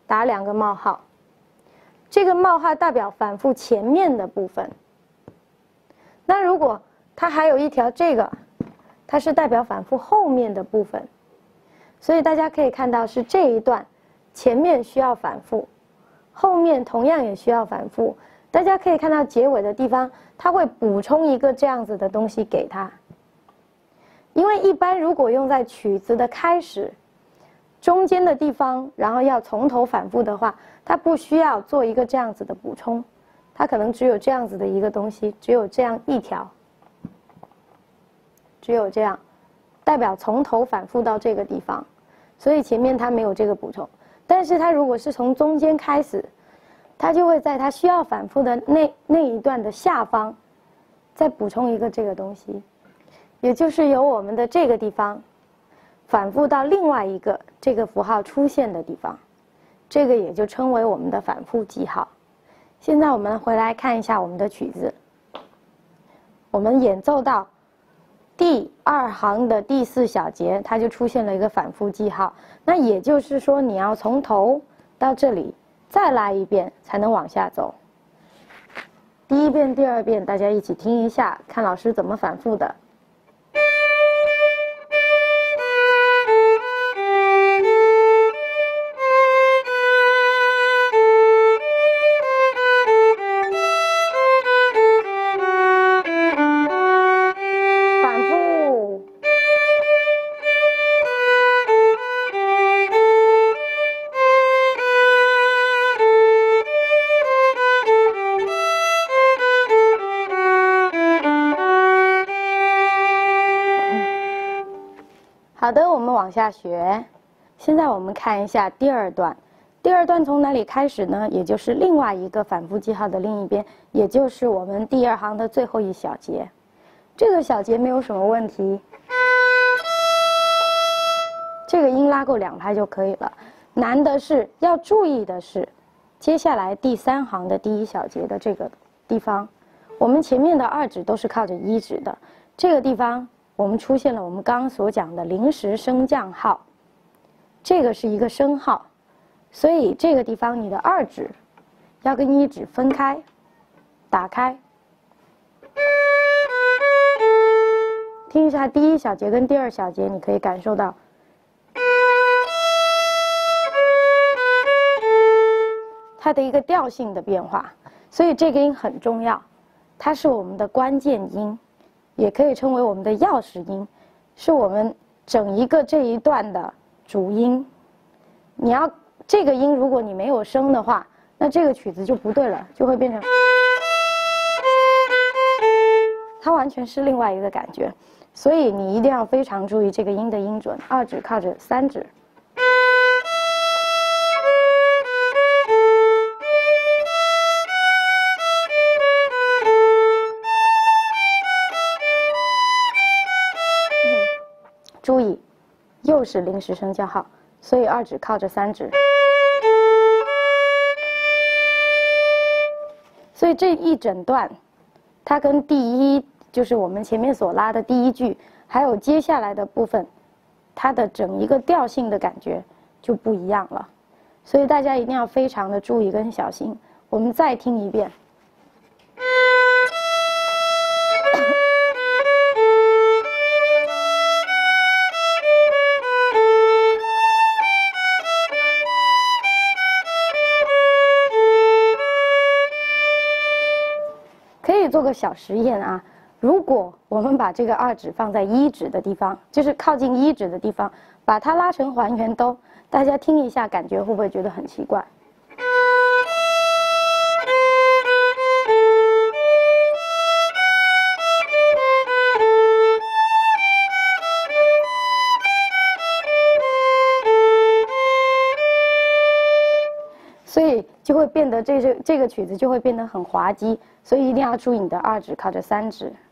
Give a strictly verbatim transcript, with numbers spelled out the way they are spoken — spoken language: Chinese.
打两个冒号，这个冒号代表反复前面的部分。那如果它还有一条这个，它是代表反复后面的部分。所以大家可以看到是这一段前面需要反复，后面同样也需要反复。大家可以看到结尾的地方，它会补充一个这样子的东西给它。因为一般如果用在曲子的开始、中间的地方，然后要从头反复的话，它不需要做一个这样子的补充，它可能只有这样子的一个东西，只有这样一条，只有这样，代表从头反复到这个地方。所以前面它没有这个补充，但是它如果是从中间开始，它就会在它需要反复的那那一段的下方，再补充一个这个东西，也就是由我们的这个地方反复到另外一个这个符号出现的地方，这个也就称为我们的反复记号。现在我们回来看一下我们的曲子，我们演奏到第二行的第四小节，它就出现了一个反复记号。那也就是说，你要从头到这里再来一遍，才能往下走。第一遍、第二遍，大家一起听一下，看老师怎么反复的。好的，我们往下学。现在我们看一下第二段。第二段从哪里开始呢？也就是另外一个反复记号的另一边，也就是我们第二行的最后一小节。这个小节没有什么问题，这个音拉够两拍就可以了。难的是要注意的是，接下来第三行的第一小节的这个地方，我们前面的二指都是靠着一指的，这个地方我们出现了我们刚刚所讲的临时升降号，这个是一个升号，所以这个地方你的二指要跟一指分开，打开。听一下第一小节跟第二小节，你可以感受到它的一个调性的变化，所以这个音很重要，它是我们的关键音。也可以称为我们的钥匙音，是我们整一个这一段的主音。你要这个音，如果你没有升的话，那这个曲子就不对了，就会变成，它完全是另外一个感觉。所以你一定要非常注意这个音的音准，二指靠着三指。注意，又是临时升降号，所以二指靠着三指。所以这一整段，它跟第一就是我们前面所拉的第一句，还有接下来的部分，它的整一个调性的感觉就不一样了。所以大家一定要非常的注意跟小心。我们再听一遍。做个小实验啊，如果我们把这个二指放在一指的地方，就是靠近一指的地方，把它拉成还原哆，大家听一下，感觉会不会觉得很奇怪？所以就会变得这这这个曲子就会变得很滑稽，所以一定要注意你的二指靠着三指。